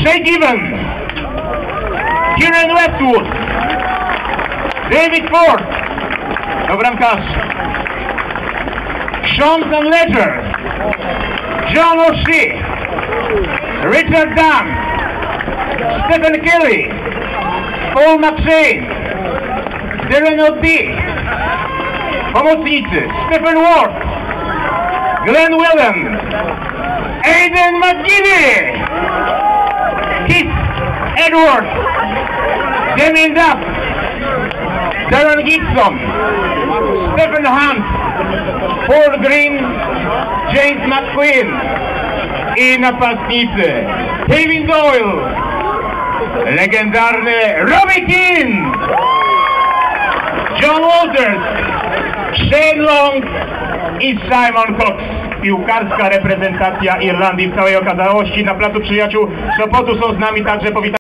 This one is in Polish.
Shay Given, Kieran Westwood, David Ford to bramkarz, Sean Ledger, John O'Shea, Richard Dunn, Stephen Kelly, Paul McShane, Darren O'D, pomocnicy Stephen Ward, Glenn Whelan, Aiden McGinney, Keith Edwards, Damien Duff, Darren Gibson, Stephen Hunt, Paul Green, James McQueen i napastnicy Kevin Doyle, legendarny Robbie Keane, John Walters, Shane Long i Simon Cox. Piłkarska reprezentacja Irlandii w całej okazałości. Na placu Przyjaciół Sopotu są z nami także powitani